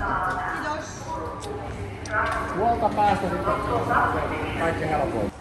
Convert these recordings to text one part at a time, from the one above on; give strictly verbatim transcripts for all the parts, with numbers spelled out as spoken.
Kiitos. Tuolta päästä sitten kaikki helpoin.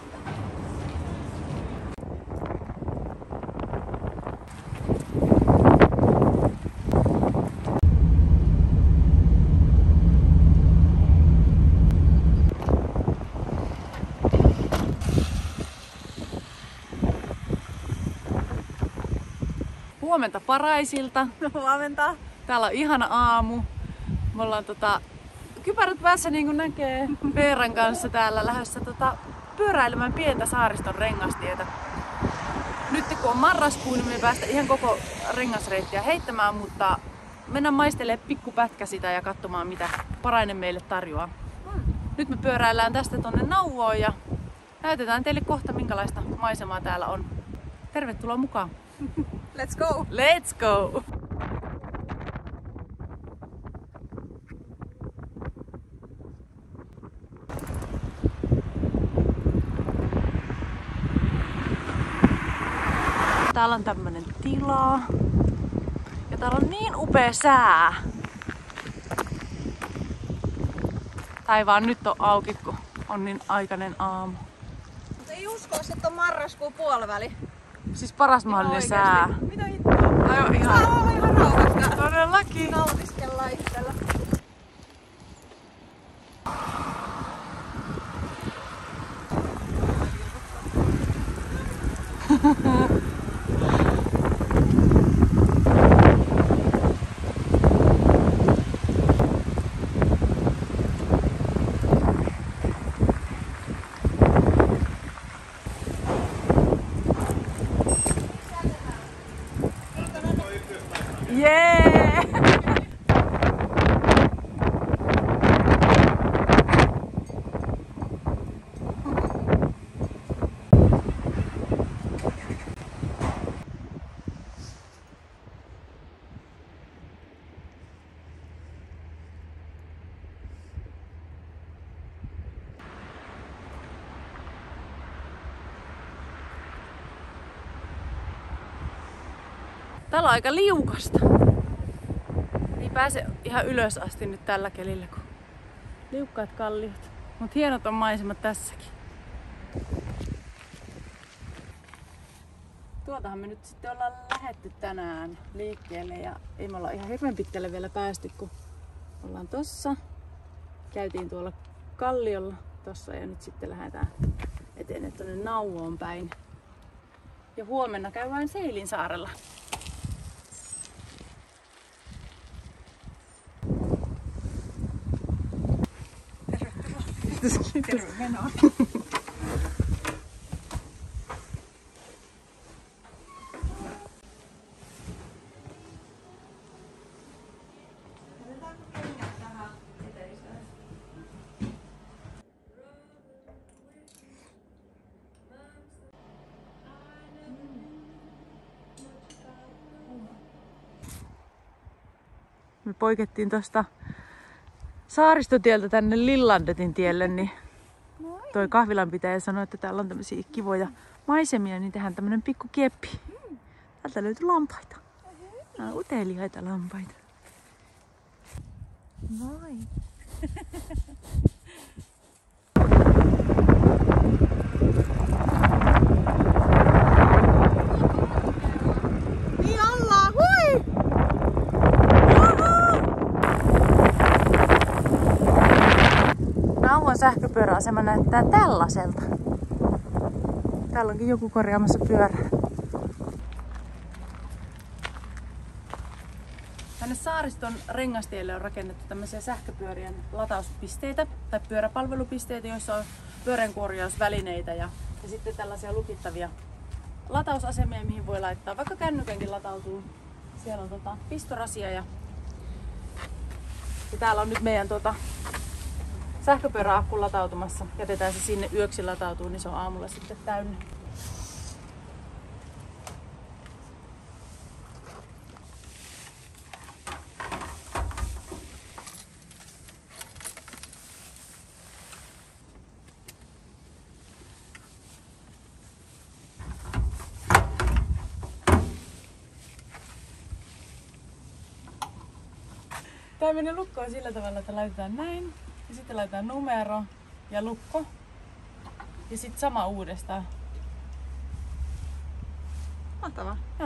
Huomenta Paraisilta. Huomenta. Täällä on ihana aamu. Me ollaan tota, kypärät päässä niin kuin näkee Veeran kanssa täällä lähdössä tota, pyöräilemään pientä saariston rengastietä. Nyt kun on marraskuu, niin me ei päästä ihan koko rengasreittiä heittämään, mutta mennään maistelemaan pikkupätkä sitä ja katsomaan mitä Parainen meille tarjoaa. Hmm. Nyt me pyöräillään tästä tonne Nauvoon ja näytetään teille kohta minkälaista maisemaa täällä on. Tervetuloa mukaan! Let's go! Let's go! Täällä on tämmönen tila. Ja täällä on niin upea sää. Taivaan nyt on auki, kun on niin aikainen aamu. Mutta ei uskois, että on marraskuun puoliväli. Siis paras mahdollinen sää. Mitä hittoa? Aivan ihan. Saa olla ihan rauhassa. Todellakin. Nautiskellaan itsellä. Jee! Täällä on aika liukasta. Ei pääse ihan ylös asti nyt tällä kelillä, kun liukkaat kalliot. Mut hienot on maisemat tässäkin. Tuotahan me nyt sitten ollaan lähetty tänään liikkeelle ja ei me olla ihan hirveän pitkälle vielä päästy, kun ollaan tossa. Käytiin tuolla kalliolla tossa ja nyt sitten lähdetään eteen tuonne Nauvoon päin. Ja huomenna käydään Seilinsaarella. Terve menoa. Me poikettiin tosta Saaristotieltä tänne Lillandetin tielle, niin toi kahvilanpitäjä sanoi, että täällä on tämmösiä kivoja maisemia, niin tehdään tämmönen pikku kieppi. Täältä löytyy lampaita. Nämä on uteliaita lampaita. Moi! Niin ollaan, hui! Nauvon sähköpyöräasema näyttää tällaiselta. Täällä onkin joku korjaamassa pyörää. Tänne Saariston rengastielle on rakennettu tämmöisiä sähköpyörien latauspisteitä tai pyöräpalvelupisteitä, joissa on pyöränkorjausvälineitä ja, ja sitten tällaisia lukittavia latausasemia, mihin voi laittaa vaikka kännykänkin latautuu. Siellä on tota pistorasia ja, ja täällä on nyt meidän tota, sähköpyöräakku latautumassa. Jätetään se sinne yöksi latautuu, niin se on aamulla sitten täynnä. Tää menee lukkoon sillä tavalla, että laitetaan näin. Ja sitten laitetaan numero ja lukko. Ja sitten sama uudestaan. Mahtavaa. Joo.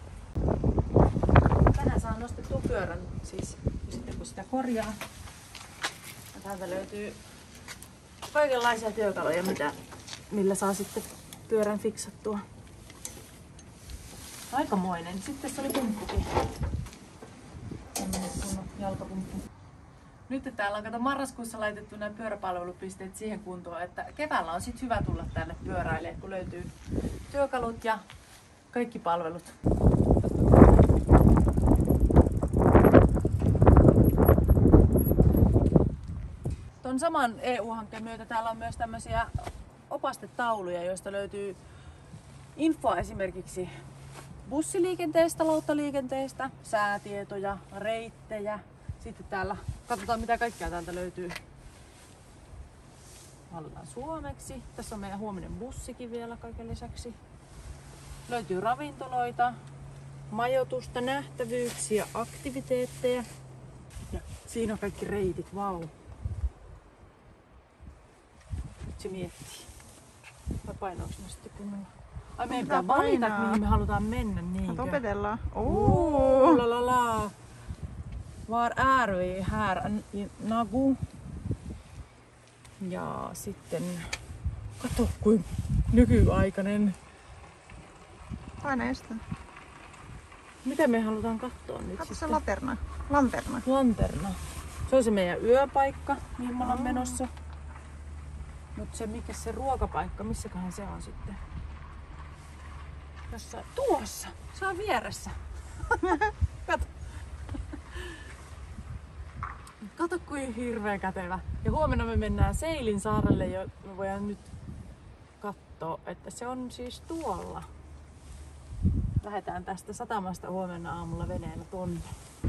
Tänään saa nostettua pyörän siis sitten kun sitä korjaa. Ja täältä löytyy kaikenlaisia työkaluja, mitä, millä saa sitten pyörän fiksattua. Aikamoinen. Sitten tässä oli pumppukin. Tämmönen kunnon jalkapumppu. Nyt täällä on kato marraskuussa laitettu nämä pyöräpalvelupisteet siihen kuntoon, että keväällä on sit hyvä tulla tänne pyöräilemään, kun löytyy työkalut ja kaikki palvelut. Ton saman E U-hankkeen myötä täällä on myös tämmöisiä opastetauluja, joista löytyy infoa esimerkiksi bussiliikenteestä, lauttaliikenteestä, säätietoja, reittejä. Sitten täällä katsotaan mitä kaikkea täältä löytyy. Halutaan suomeksi. Tässä on meidän huominen bussikin vielä kaiken lisäksi. Löytyy ravintoloita, majoitusta, nähtävyyksiä, aktiviteetteja. Ja siinä on kaikki reitit, vau. Nyt se miettii. Vai painoaks me sitten kunnolla? Ai meidän pitää valita, mihin me halutaan mennä, niinkö? Opetellaan. Ooo, la la la. Var är vi här i Nagu? Ja sitten, kato kuin nykyaikainen. Paina estä. Mitä me halutaan katsoa nyt Katso se sitten? laterna. Lanterna. Lanterna. Se on se meidän yöpaikka, mihin me ollaan menossa. Mut se mikä se ruokapaikka, missäköhän se on sitten? Jossain tuossa. Se on vieressä. Kato. Kato kuin hirveän kätevä. Ja huomenna me mennään Seilin saarelle ja me voidaan nyt katsoa, että se on siis tuolla. Lähdetään tästä satamasta huomenna aamulla veneellä tonne.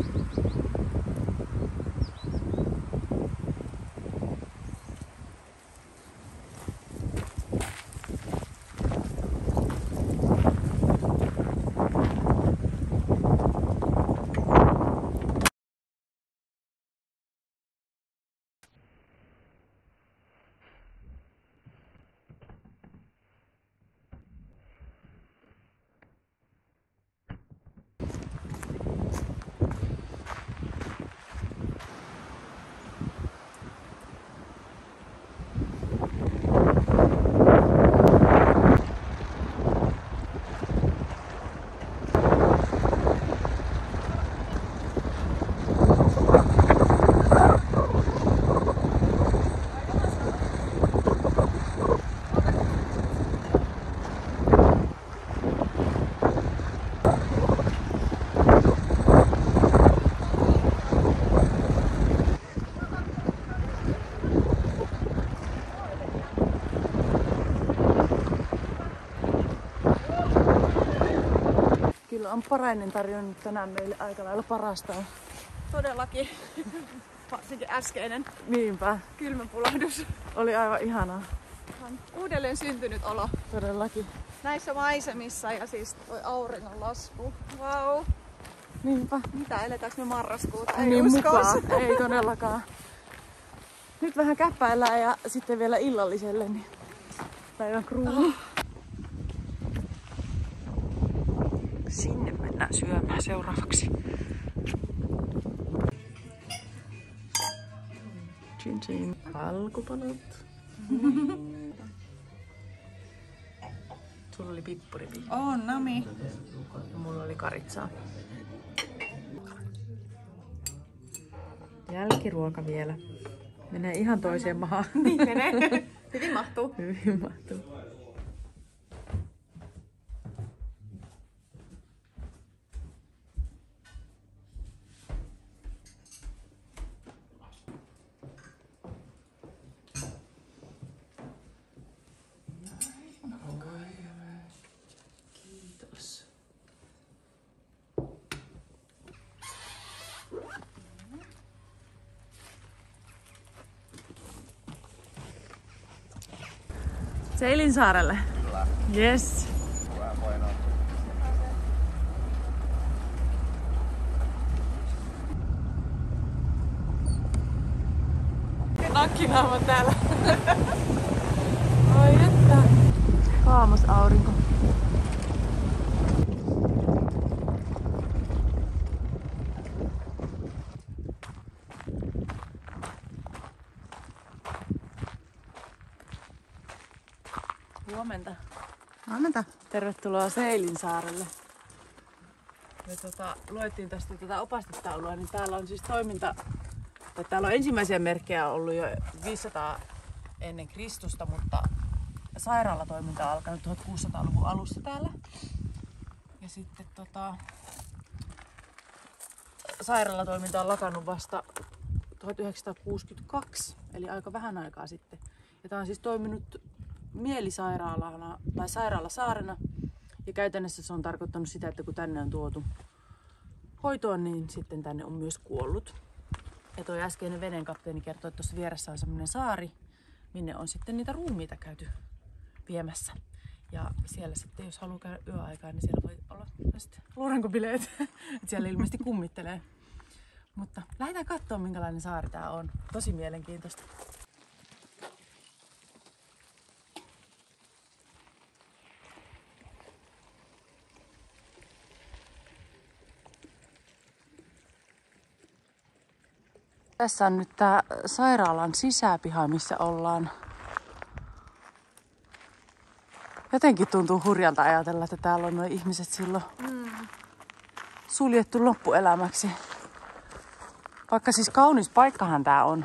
On Parainen tarjonnut tänään meille aika lailla parasta. Todellakin. Varsinkin äskeinen Niinpä. kylmäpulahdus. Oli aivan ihanaa. Uudelleen syntynyt olo Todellakin. näissä maisemissa ja siis toi auringon lasku. Vau. Wow. Niinpä. Mitä eletäänkö me marraskuuta? Ei Niin uskoisi. mukaan. Ei todellakaan. Nyt vähän käppäillään ja sitten vielä illalliselle niin päivän kruunu. Oh. Sinne mennään syömään seuraavaksi. Chin chin. Alkupalat. Sulla oli pippuripi. On, nami. Ja mulla oli karitsaa. Jälkiruoka vielä. Menee ihan toiseen maahan. Niin menee. Hyvin mahtuu. Hyvin mahtuu. Kiitos. Seilin saarelle. Kyllä. Yes. Vähän painaa. nakkinaama täällä. Ai että. Kaamos aurinko. Huomenta. Huomenta. Tervetuloa Seilinsaarelle. Me tota, luettiin tästä tätä opastetaulua, niin täällä on siis toiminta, tai täällä on ensimmäisiä merkkejä ollut jo viisisataa ennen Kristusta, mutta sairaalatoiminta on alkanut tuhatkuusisataaluvun alussa täällä. Ja sitten tota, sairaalatoiminta on lakannut vasta tuhatyhdeksänsataakuusikymmentäkaksi, eli aika vähän aikaa sitten. Ja tää on siis toiminut mielisairaalana tai sairaalasaarena. Ja käytännössä se on tarkoittanut sitä, että kun tänne on tuotu hoitoon, niin sitten tänne on myös kuollut. Ja toi äskeinen venenkapteeni kertoi, että tuossa vieressä on semmoinen saari, minne on sitten niitä ruumiita käyty viemässä. Ja siellä sitten, jos haluaa käydä yöaikaan, niin siellä voi olla luurankobileet. Että siellä ilmeisesti kummittelee. Mutta lähdetään katsoa, minkälainen saari tää on. Tosi mielenkiintoista. Tässä on nyt tää sairaalan sisäpiha, missä ollaan. Jotenkin tuntuu hurjalta ajatella, että täällä on nuo ihmiset silloin mm. suljettu loppuelämäksi. Vaikka siis kaunis paikkahan tää on.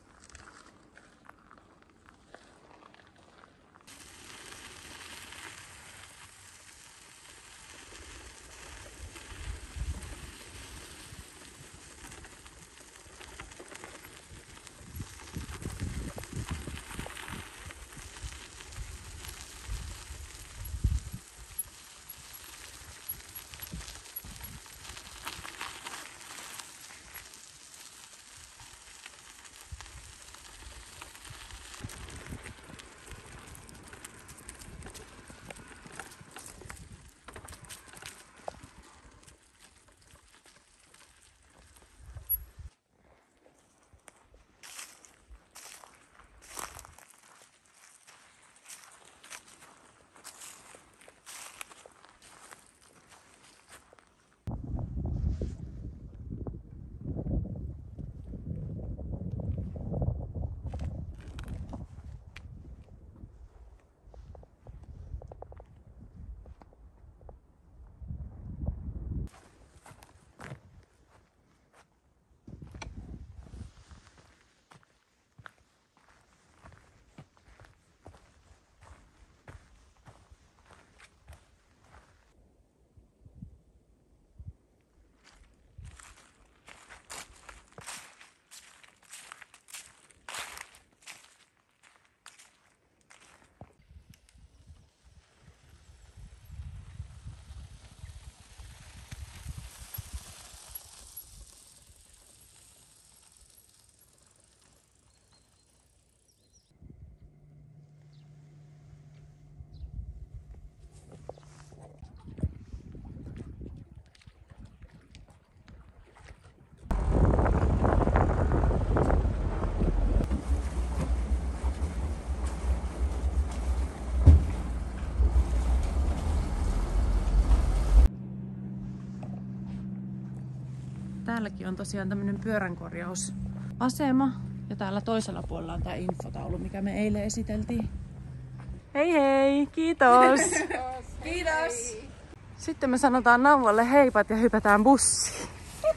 Täälläkin on tosiaan tämmönen pyöränkorjausasema. Ja täällä toisella puolella on tää infotaulu, mikä me eilen esiteltiin. Hei hei! Kiitos! Kiitos! Sitten me sanotaan Nauvolle heipat ja hypätään bussiin.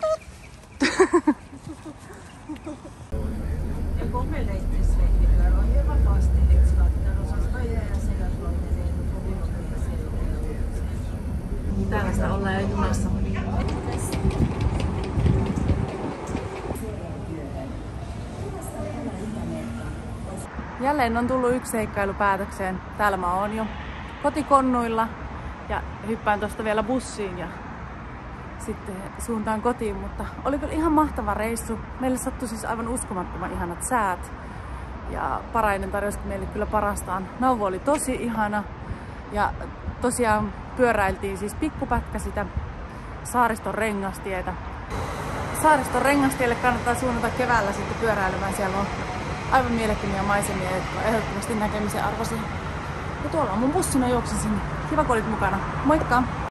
Tällaista ollaan jo junassa. Jälleen on tullut yksi seikkailu päätökseen. Täällä mä oon jo kotikonnuilla ja hyppään tosta vielä bussiin ja sitten suuntaan kotiin, mutta oli kyllä ihan mahtava reissu. Meille sattui siis aivan uskomattoman ihanat säät ja Parainen tarjosi meille kyllä parastaan. Nauvo oli tosi ihana ja tosiaan pyöräiltiin siis pikkupätkä sitä Saariston Rengastietä. Saariston Rengastielle kannattaa suunnata keväällä sitten pyöräilemään. Siellä on aivan mielettömiä maisemia, jotka on ehdottomasti näkemisen arvoisia. Ja tuolla on mun bussi, mä juoksin sinne. Kiva kun olit mukana. Moikka!